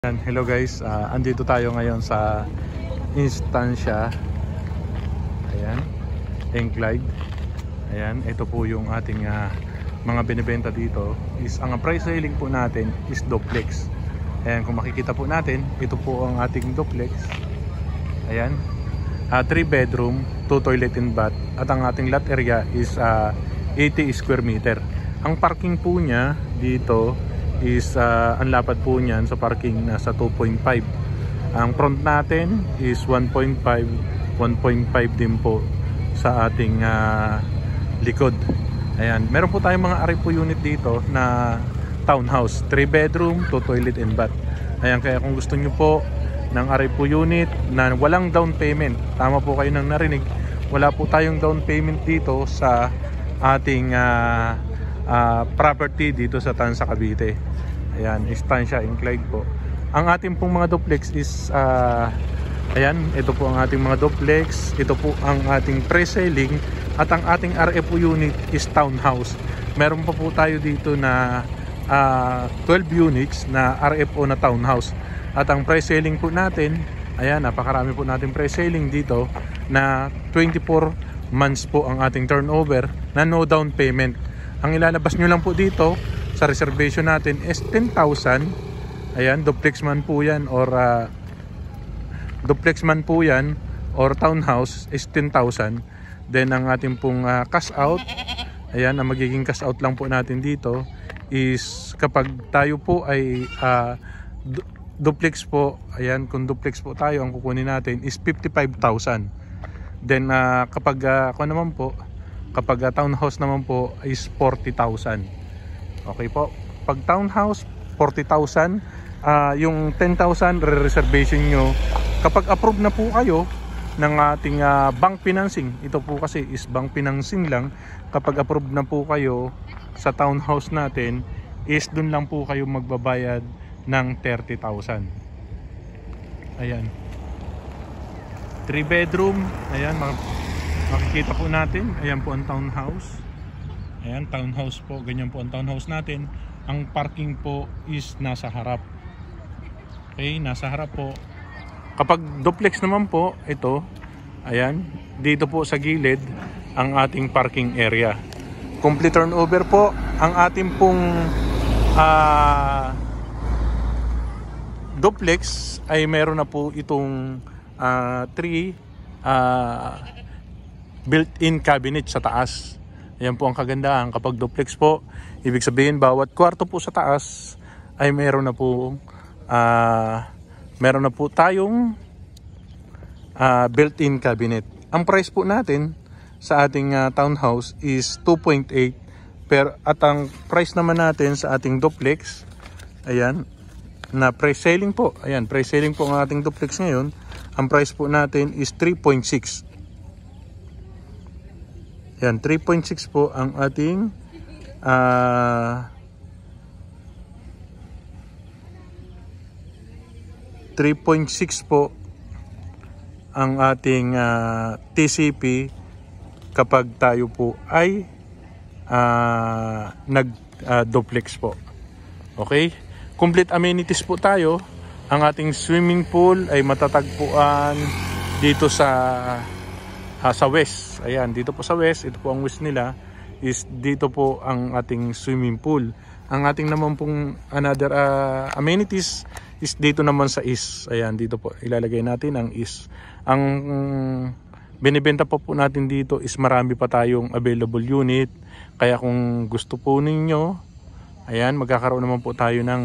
Hello guys, andito tayo ngayon sa Instancia. Ayan, Clyde. Ayan, ito po yung ating mga binibenta dito. Ang price selling po natin is duplex. Ayan, kung makikita po natin, ito po ang ating duplex. Ayan, 3 bedroom, 2 toilet and bath. At ang ating lot area is 80 square meter. Ang parking po niya dito is ang lapad po niyan sa parking nasa 2.5. Ang front natin is 1.5 din po sa ating likod. Ayan, meron po tayong mga arepo unit dito na townhouse, 3 bedroom, 2 toilet and bath. Ayan, kaya kung gusto nyo po ng arepo unit na walang down payment, tama po kayo nang narinig, wala po tayong down payment dito sa ating property dito sa Tansa, Cavite. Ayan, Instancia Clyde po. Ang ating pong mga duplex is ayan, ito po ang ating mga duplex. Ito po ang ating pre-selling. At ang ating RFO unit is townhouse. Meron pa po tayo dito na 12 units na RFO na townhouse. At ang pre-selling po natin, ayan, napakarami po natin pre-selling dito na 24 months po ang ating turnover na no down payment. Ang ilalabas nyo lang po dito sa reservation natin is 10,000. Ayan, duplex man po yan or townhouse is 10,000. Then ang ating pong cash out, ayan, ang magiging cash out lang po natin dito is kapag tayo po ay duplex po, ayan, kung duplex po tayo, ang kukunin natin is 55,000. Then kapag townhouse naman po is 40,000. Okay po, pag townhouse 40,000, yung 10,000 re-reservation nyo kapag approve na po kayo ng ating bank financing. Ito po kasi is bank financing lang. Kapag approve na po kayo sa townhouse natin is dun lang po kayo magbabayad ng 30,000. Ayan, 3 bedroom. Ayan, makikita po natin. Ayan po ang townhouse. Ayan, townhouse po, ganyan po ang townhouse natin. Ang parking po is nasa harap. Okay, nasa harap po. Kapag duplex naman po, ito, ayan, dito po sa gilid ang ating parking area. Complete turnover po ang ating pong duplex ay meron na po itong 3 built-in cabinet sa taas. Ayan po ang kagandahan. Kapag duplex po, ibig sabihin bawat kwarto po sa taas ay meron na po tayong built-in cabinet. Ang price po natin sa ating townhouse is 2.8 at ang price naman natin sa ating duplex, ayan, na pre-selling po. Ayan, pre-selling po ang ating duplex ngayon. Ang price po natin is 3.6. Yan, 3.6 po ang ating 3.6 po ang ating TCP kapag tayo po ay nag-duplex po. Okay? Complete amenities po tayo. Ang ating swimming pool ay matatagpuan dito sa west. Ayan, dito po sa west, ito po ang west nila, is dito po ang ating swimming pool. Ang ating naman pong another amenities is dito naman sa east. Ayan, dito po ilalagay natin ang east. Ang binibenta po natin dito is marami pa tayong available unit. Kaya kung gusto po ninyo, ayan, magkakaroon naman po tayo ng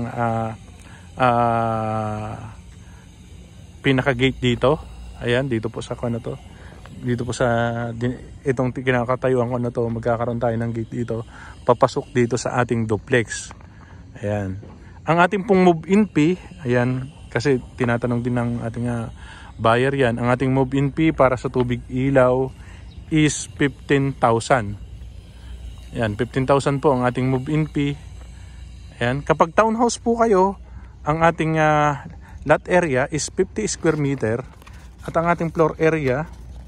pinaka gate dito. Ayan, dito po sa na to. Dito po sa itong kinakatayuan ko na to, magkakaroon tayo ng gate dito papasok dito sa ating duplex. Ayan, ang ating pong move-in fee, ayan, kasi tinatanong din ng ating buyer yan. Ang ating move-in fee para sa tubig ilaw is 15,000. Ayan, 15,000 po ang ating move-in fee. Ayan, kapag townhouse po kayo, ang ating lot area is 50 square meter at ang ating floor area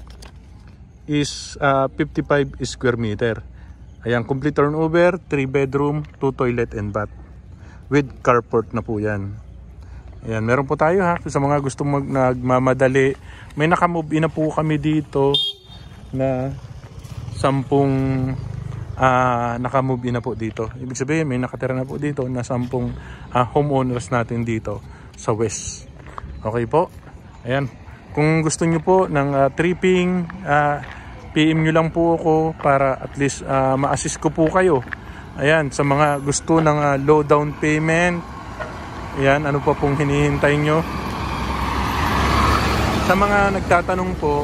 is 55 square meter. Ayan, complete turnover, 3 bedroom, 2 toilet and bath with carport na po yan. Ayan, meron po tayo ha. Sa mga gusto nagmamadali, may nakamove in na po kami dito na 10 nakamove in na po dito. Ibig sabihin, may nakatira na po dito na 10 homeowners natin dito sa West. Okay po. Ayan. Kung gusto nyo po ng tripping, PM nyo lang po ako para at least ma-assist ko po kayo. Ayan, sa mga gusto ng low down payment. Ayan, ano pa pong hinihintay nyo? Sa mga nagtatanong po,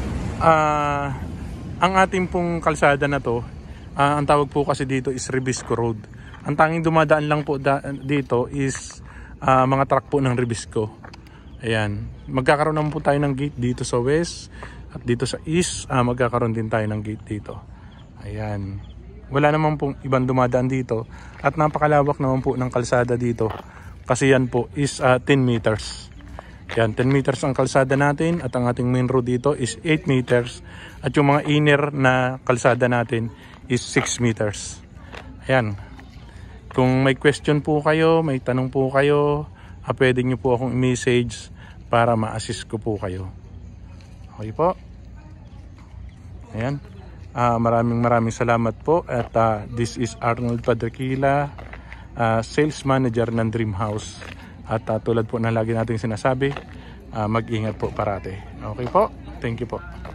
ang ating pong kalsada na to, ang tawag po kasi dito is Ribisco Road. Ang tanging dumadaan lang po dito is mga truck po ng Ribisco. Ayan, magkakaroon naman po tayo ng gate dito sa west at dito sa east, magkakaroon din tayo ng gate dito. Ayan, wala naman pong ibang dumadaan dito at napakalawak naman po ng kalsada dito. Kasi yan po is 10 meters. Yan, 10 meters ang kalsada natin at ang ating main road dito is 8 meters. At yung mga inner na kalsada natin is 6 meters. Ayan. Kung may question po kayo, may tanong po kayo, pwede nyo po akong i-message para ma-assist ko po kayo. Okay po. Ayan. Maraming salamat po. At this is Arnold Padrequila, sales manager ng Dream House. At tulad po na lagi nating sinasabi, mag-ingat po parate. Okay po, thank you po.